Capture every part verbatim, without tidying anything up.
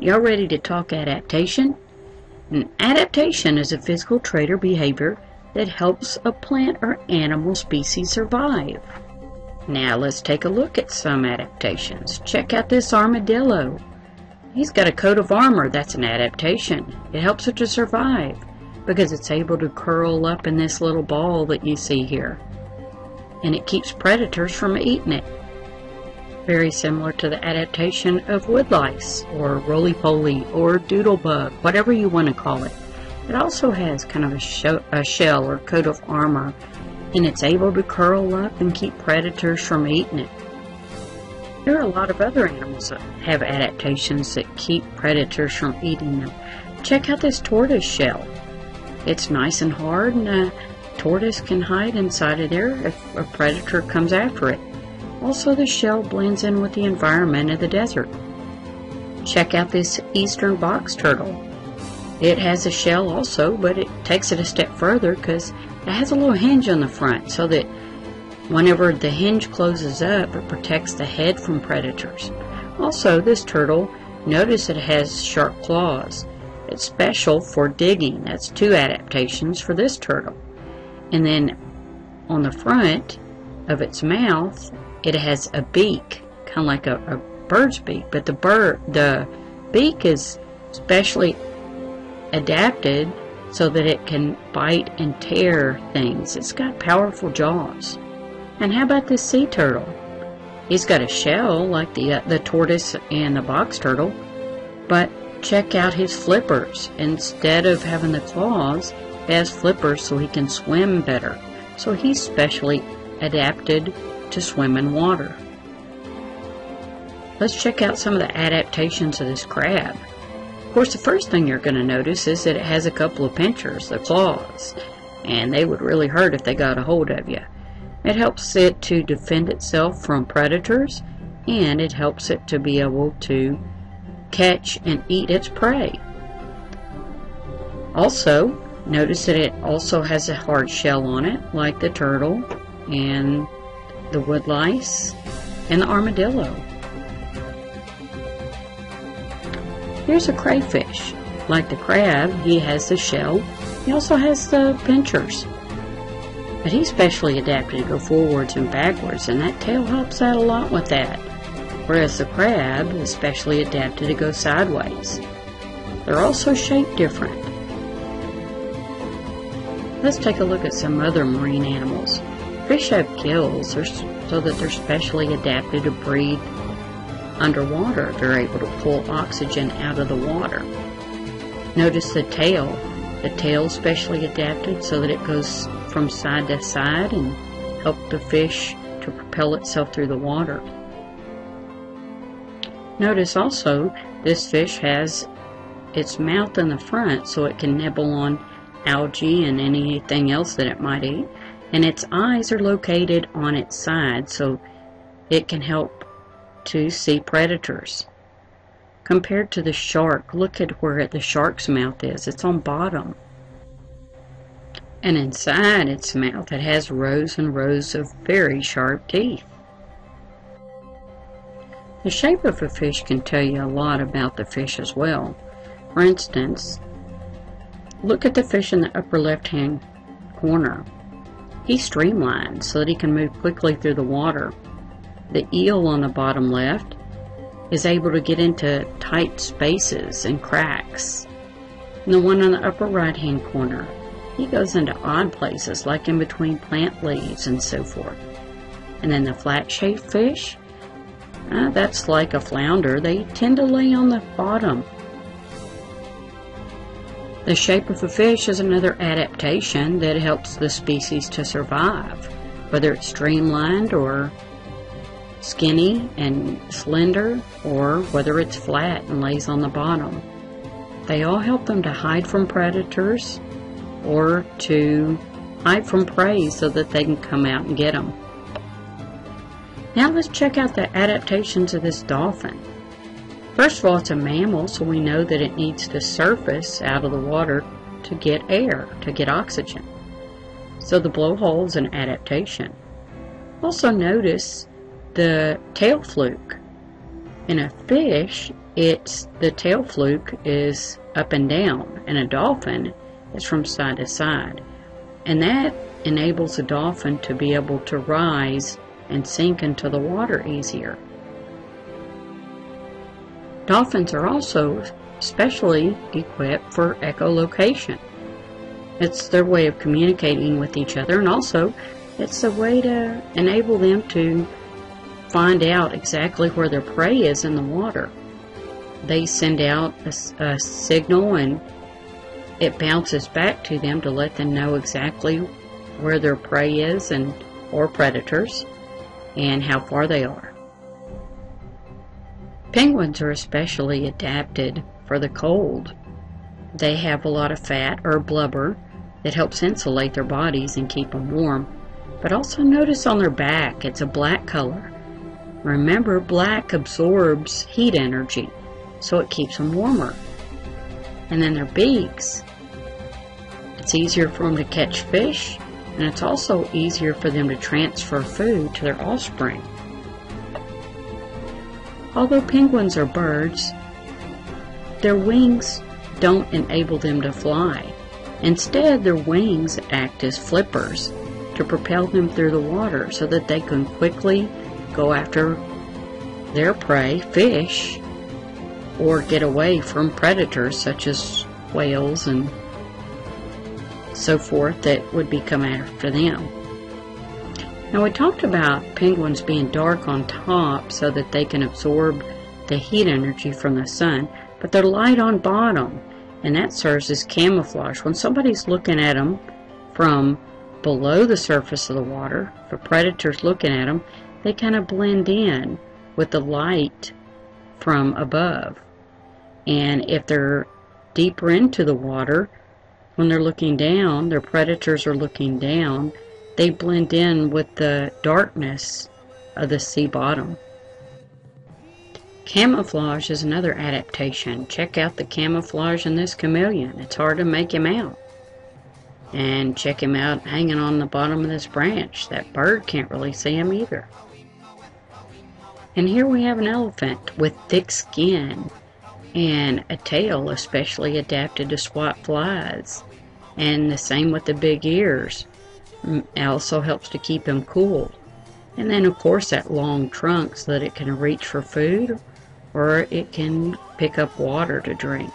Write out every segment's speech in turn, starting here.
y'all ready to talk adaptation? An adaptation is a physical trait or behavior that helps a plant or animal species survive. Now let's take a look at some adaptations. Check out this armadillo. He's got a coat of armor. That's an adaptation. It helps it to survive because it's able to curl up in this little ball that you see here. And it keeps predators from eating it. Very similar to the adaptation of woodlice or roly-poly or doodlebug, whatever you want to call it. It also has kind of a, sh a shell or coat of armor, and it's able to curl up and keep predators from eating it. There are a lot of other animals that have adaptations that keep predators from eating them. Check out this tortoise shell. It's nice and hard, and a tortoise can hide inside of there if a predator comes after it. Also, the shell blends in with the environment of the desert. Check out this eastern box turtle. It has a shell also, but it takes it a step further because it has a little hinge on the front so that whenever the hinge closes up, it protects the head from predators. Also, this turtle, notice it has sharp claws. It's special for digging. That's two adaptations for this turtle. And then on the front of its mouth, it has a beak, kind of like a, a bird's beak, but the bird, the beak is specially adapted so that it can bite and tear things. It's got powerful jaws. And how about this sea turtle? He's got a shell like the uh, the tortoise and the box turtle, but check out his flippers. Instead of having the claws, he has flippers so he can swim better. So he's specially adapted to swim in water. Let's check out some of the adaptations of this crab. Of course, the first thing you're going to notice is that it has a couple of pinchers, the claws, and they would really hurt if they got a hold of you. It helps it to defend itself from predators, and it helps it to be able to catch and eat its prey. Also, notice that it also has a hard shell on it, like the turtle and the woodlice and the armadillo. Here's a crayfish. Like the crab, he has the shell. He also has the pinchers. But he's specially adapted to go forwards and backwards, and that tail helps out a lot with that. Whereas the crab is specially adapted to go sideways. They're also shaped different. Let's take a look at some other marine animals. Fish have gills so that they're specially adapted to breathe underwater. They're able to pull oxygen out of the water. Notice the tail. The tail is specially adapted so that it goes from side to side and help the fish to propel itself through the water. Notice also this fish has its mouth in the front so it can nibble on algae and anything else that it might eat. And its eyes are located on its side so it can help to see predators. Compared to the shark, look at where the shark's mouth is. It's on bottom. And inside its mouth it has rows and rows of very sharp teeth. The shape of a fish can tell you a lot about the fish as well. For instance, look at the fish in the upper left-hand corner. He's streamlined so that he can move quickly through the water. The eel on the bottom left is able to get into tight spaces and cracks. And the one on the upper right-hand corner, he goes into odd places like in between plant leaves and so forth. And then the flat-shaped fish, uh, that's like a flounder. They tend to lay on the bottom. The shape of a fish is another adaptation that helps the species to survive, whether it's streamlined or skinny and slender, or whether it's flat and lays on the bottom. They all help them to hide from predators or to hide from prey so that they can come out and get them. Now let's check out the adaptations of this dolphin. First of all, it's a mammal, so we know that it needs to surface out of the water to get air, to get oxygen. So the blowhole is an adaptation. Also notice the tail fluke. In a fish, it's the tail fluke is up and down, and a dolphin is from side to side. And that enables a dolphin to be able to rise and sink into the water easier. Dolphins are also specially equipped for echolocation. It's their way of communicating with each other, and also it's a way to enable them to find out exactly where their prey is in the water. They send out a, a signal, and it bounces back to them to let them know exactly where their prey is and or predators and how far they are. Penguins are especially adapted for the cold. They have a lot of fat or blubber that helps insulate their bodies and keep them warm. But also notice on their back, it's a black color. Remember, black absorbs heat energy, so it keeps them warmer. And then their beaks, it's easier for them to catch fish, and it's also easier for them to transfer food to their offspring. Although penguins are birds, their wings don't enable them to fly. Instead, their wings act as flippers to propel them through the water so that they can quickly go after their prey, fish, or get away from predators such as whales and so forth that would be coming after them. Now, we talked about penguins being dark on top so that they can absorb the heat energy from the sun, but they're light on bottom, and that serves as camouflage. When somebody's looking at them from below the surface of the water, if a predator's looking at them, they kind of blend in with the light from above. And if they're deeper into the water, when they're looking down, their predators are looking down, they blend in with the darkness of the sea bottom. Camouflage is another adaptation. Check out the camouflage in this chameleon. It's hard to make him out. And check him out hanging on the bottom of this branch. That bird can't really see him either. And here we have an elephant with thick skin and a tail especially adapted to swat flies. And the same with the big ears. It also helps to keep him cool. And then of course that long trunk so that it can reach for food or it can pick up water to drink.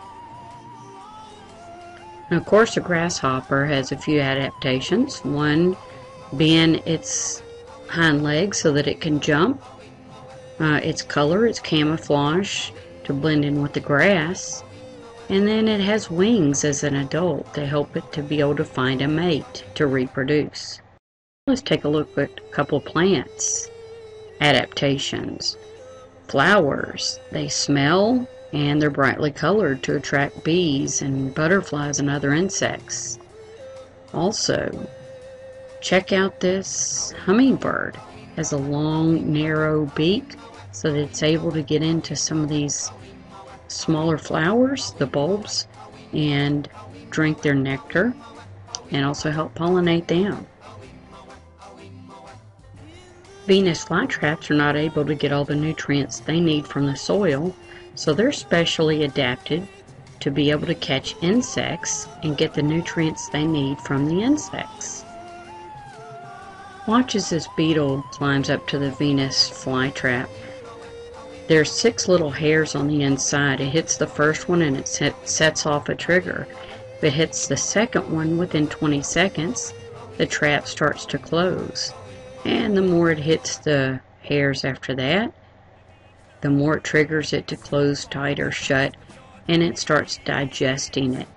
And of course a grasshopper has a few adaptations. One being its hind legs so that it can jump. Uh, its color, its camouflage to blend in with the grass. And then it has wings as an adult to help it to be able to find a mate to reproduce. Let's take a look at a couple plants. Adaptations. Flowers. They smell and they're brightly colored to attract bees and butterflies and other insects. Also, check out this hummingbird. It has a long, narrow beak so that it's able to get into some of these smaller flowers, the bulbs, and drink their nectar and also help pollinate them. Venus flytraps are not able to get all the nutrients they need from the soil, so they're specially adapted to be able to catch insects and get the nutrients they need from the insects. Watch as this beetle climbs up to the Venus flytrap. There's six little hairs on the inside. It hits the first one and it set, sets off a trigger. If it hits the second one within twenty seconds, the trap starts to close. And the more it hits the hairs after that, the more it triggers it to close tight or shut, and it starts digesting it.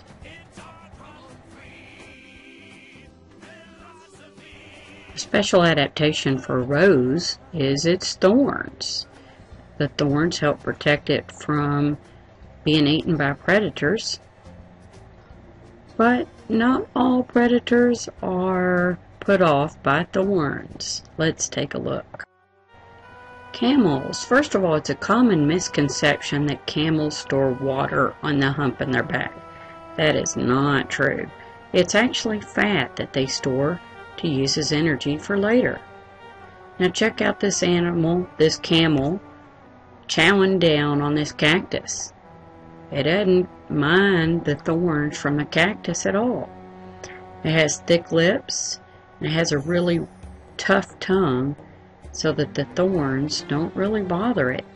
A special adaptation for a rose is its thorns. The thorns help protect it from being eaten by predators, but not all predators are put off by thorns. Let's take a look. Camels. First of all, it's a common misconception that camels store water on the hump in their back. That is not true. It's actually fat that they store to use as energy for later. Now check out this animal, this camel. chowing down on this cactus. It doesn't mind the thorns from the cactus at all. It has thick lips, and it has a really tough tongue so that the thorns don't really bother it.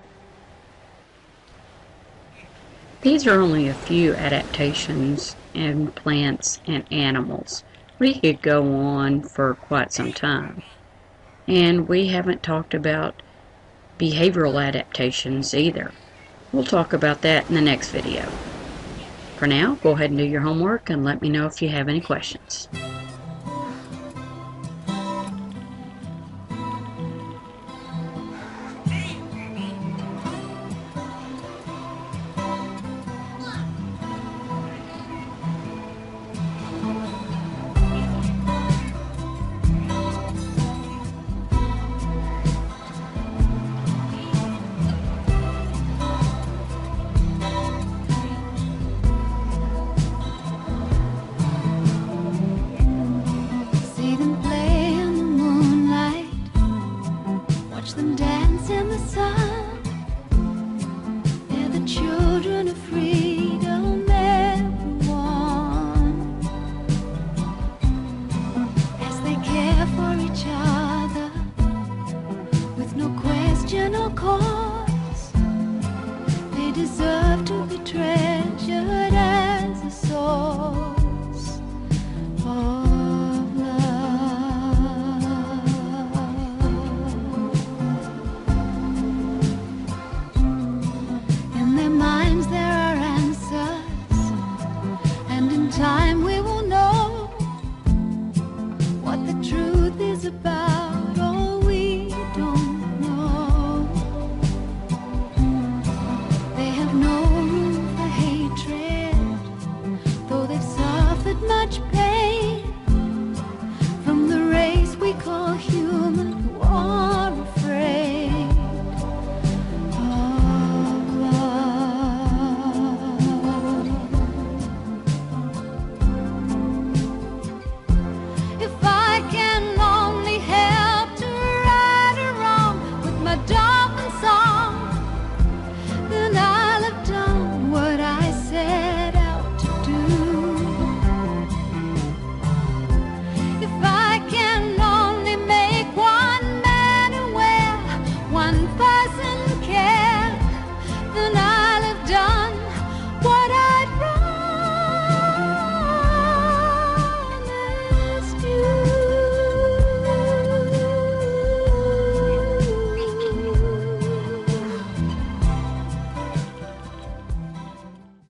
These are only a few adaptations in plants and animals. We could go on for quite some time. And we haven't talked about behavioral adaptations either. We'll talk about that in the next video. For now, go ahead and do your homework and let me know if you have any questions. Cause they deserve to be treasured as a source of love. In their minds there are answers, and in time we will know what the truth is about, or we don't. No room for hatred, though they've suffered much pain.